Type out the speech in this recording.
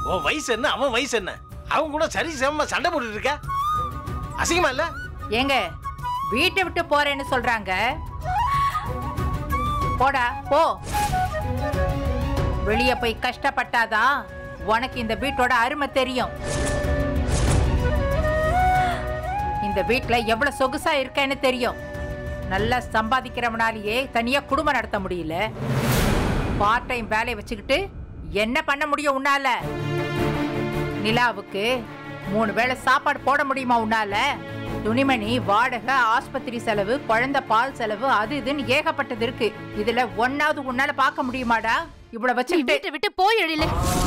உன் வயசு என்ன, அவன் வயசு என்ன? அவன் கூட சரி சமமா சண்டை போட்டுட்டு இருக்க. அசிங்கமா இல்ல? ஏங்க வீட்டை விட்டு போறேன்னு சொல்றாங்க. போடா போ. வெளிய போய் கஷ்டப்பட்டாதான் உனக்கு இந்த வீட்டோட அருமை தெரியும். இந்த வீட்டுல எவ்வளவு சொகுசா இருக்கேன்னு தெரியும். நல்லா சம்பாதிக்கிறவனாலேயே தனியா குடும்பம் நடத்த முடியல. பார்ட் டைம் வேலையை வச்சுக்கிட்டு என்ன பண்ண முடியும் உன்னால? நிலாவுக்கு 3 வேளை சாப்பாடு போட முடியுமா உன்னால? துணிமணி, வாடகை, ஆஸ்பத்திரி செலவு, குழந்தை பால் செலவு, அது இதுன்னு ஏகப்பட்டது இருக்கு. இதுல ஒன்னாவது உன்னால பார்க்க முடியுமாடா? இவ்வளவு வச்சு வீட்டை விட்டு போய் எழில.